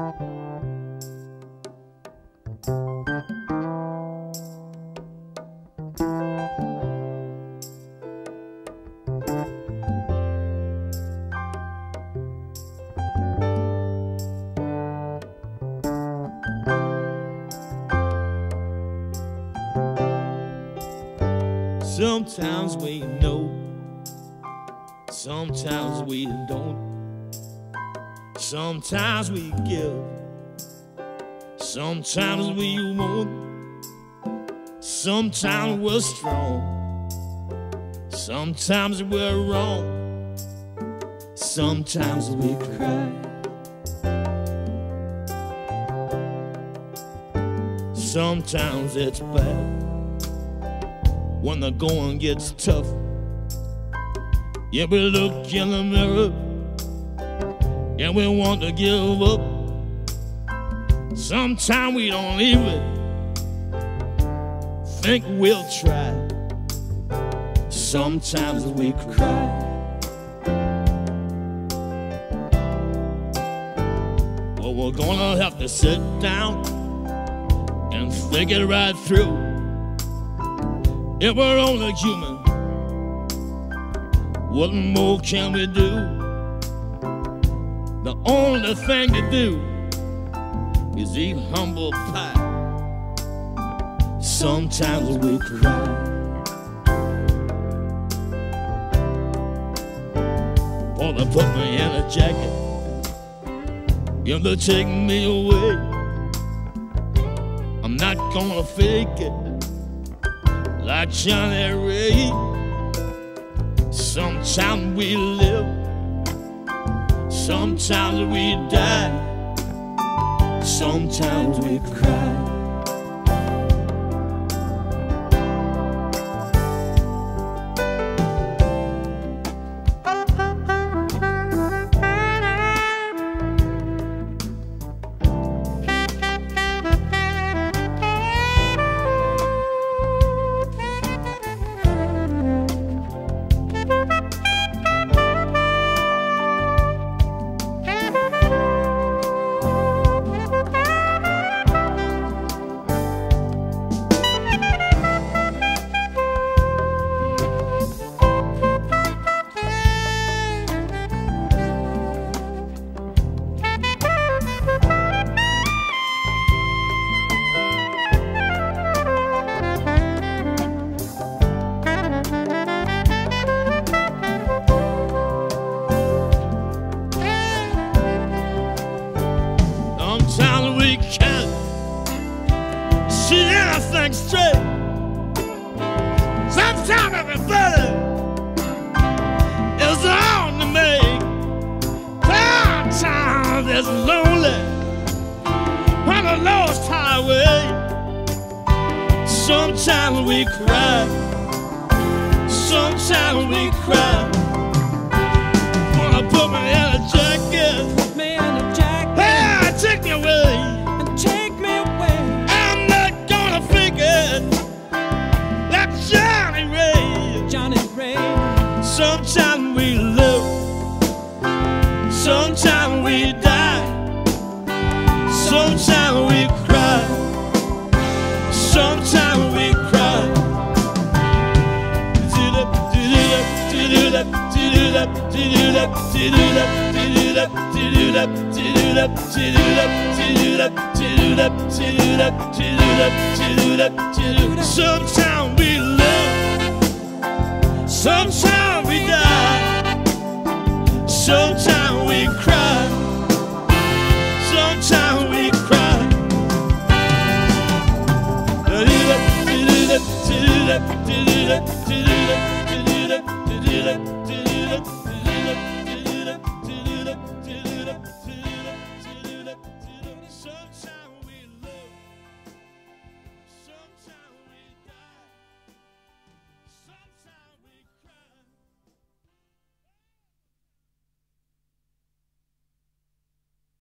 Sometimes we know, sometimes we don't. Sometimes we give, sometimes we won't. Sometimes we're strong, sometimes we're wrong. Sometimes we cry, sometimes it's bad when the going gets tough. Yeah, we look in the mirror and we want to give up. Sometimes we don't even think we'll try. Sometimes we cry, but we're gonna have to sit down and think it right through. If we're only human, what more can we do? The only thing to do is eat humble pie. Sometimes we cry, or they put me in a jacket and they take me away. I'm not gonna fake it like Johnny Ray. Sometimes we live, sometimes we die, sometimes we cry. Sometimes we can't see anything straight. Sometimes everybody is on the make. Sometimes it's lonely on the lost highway. Sometimes we cry, sometimes we cry. Wanna put me in a jacket, put me in a jacket. Hey, take me away, take me away. I'm not gonna fake it like Johnny Ray. Johnny Ray. Sometimes we live, sometimes we die, sometimes we cry, sometimes we cry. Sometimes we live, sometimes we die, sometimes we cry.